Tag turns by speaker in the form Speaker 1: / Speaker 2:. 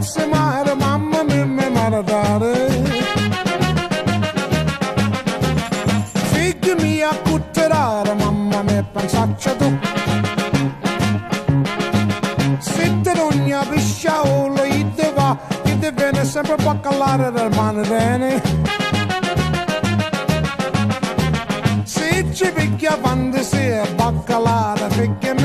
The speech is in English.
Speaker 1: fosse mare, mamma mia, mi maradare. Figli mia, cutterare, mamma mia, pensaccia tu. Se te non ne pisciaolo, io te va, io te viene sempre baccalare del mano bene. Se ci picchia fantasia, baccalare, perché